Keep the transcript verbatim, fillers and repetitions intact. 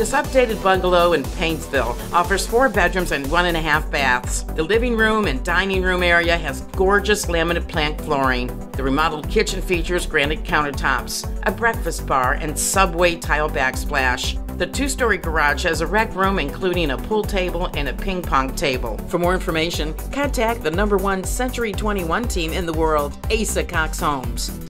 This updated bungalow in Paintsville offers four bedrooms and one and a half baths. The living room and dining room area has gorgeous laminate plank flooring. The remodeled kitchen features granite countertops, a breakfast bar, and subway tile backsplash. The two-story garage has a rec room including a pool table and a ping pong table. For more information, contact the number one Century twenty-one team in the world, Asa Cox Homes.